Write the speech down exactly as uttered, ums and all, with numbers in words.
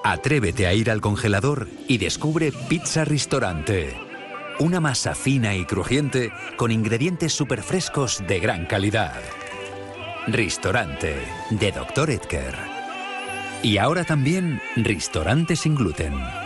Atrévete a ir al congelador y descubre Pizza Ristorante. Una masa fina y crujiente con ingredientes súper frescos de gran calidad. Ristorante, de doctor Edgar. Y ahora también Ristorante sin gluten.